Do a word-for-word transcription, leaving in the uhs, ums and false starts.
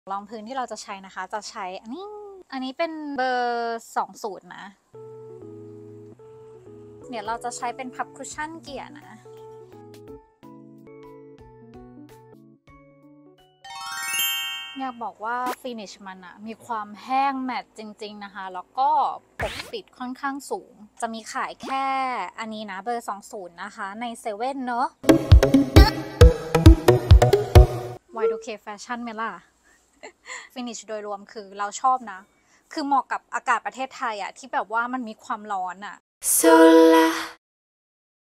รองพื้นที่เราจะใช้นะคะจะใช้อันนี้อันนี้เป็นเบอร์สองศูนย์นะเดี๋ยวเราจะใช้เป็นพับคุชชั่นเกียร์นะอยากบอกว่าฟินิชมันอะมีความแห้งแมตต์จริงๆนะคะแล้วก็ปกปิดค่อนข้างสูงจะมีขายแค่อันนี้นะเบอร์สองศูนย์นะคะในเซเว่นเนอะ วาย ทู เค แฟชั่นไหมล่ะ ฟินิชโดยรวมคือเราชอบนะคือเหมาะกับอากาศประเทศไทยอะที่แบบว่ามันมีความร้อนอะ